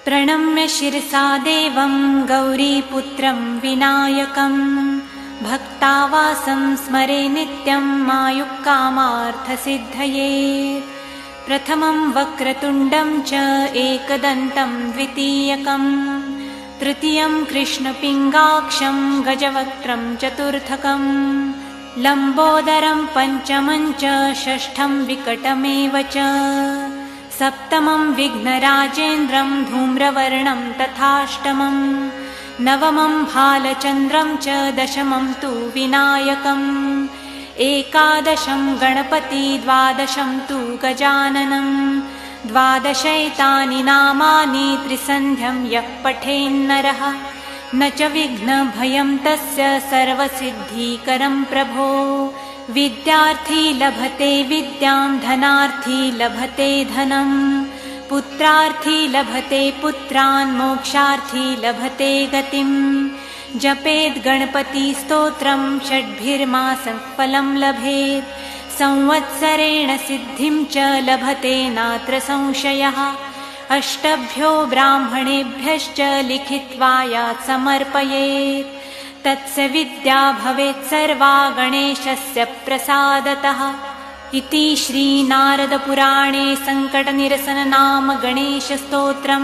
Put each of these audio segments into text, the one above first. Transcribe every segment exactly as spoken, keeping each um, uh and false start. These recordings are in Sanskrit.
प्रणम्य शिरसा देवं गौरीपुत्रं विनायकं भक्तावासं स्मरे नित्यं मायुक्कामार्थसिद्धये। प्रथमं वक्रतुण्डं च एकदन्तं द्वितीयकं तृतीयं कृष्णपिङ्गाक्षं गजवक्त्रं चतुर्थकं लम्बोदरं पञ्चमं च षष्ठं विकटमेव च सप्तमं विघ्नराजेन्द्रं धूम्रवर्णं तथाष्टमं नवमं भालचन्द्रं च दशमं तु विनायकम् एकादशं गणपति द्वादशं तु गजाननं द्वादशैतानि नामानि त्रिसन्ध्यं यः पठेन्नरः न च विघ्नभयं तस्य सर्वसिद्धिकरं प्रभो। विद्यार्थी लभते विद्यां धनार्थी लभते धनं पुत्रार्थी लभते पुत्रान् मोक्षार्थी लभते गतिम् जपेद् गणपति स्तोत्रं षड्भिर्मासं फलं लभेत् संवत्सरेण सिद्धिं च लभते नात्र संशयः। अष्टभ्यो ब्राह्मणेभ्यश्च लिखित्वा यात् समर्पयेत् तत्स विद्या भवेत् सर्वा गणेशस्य प्रसादतः। इति श्रीनारदपुराणे सङ्कटनिरसन नाम गणेशस्तोत्रं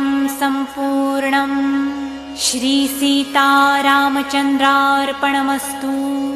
सम्पूर्णम्। श्रीसीतारामचन्द्रार्पणमस्तु।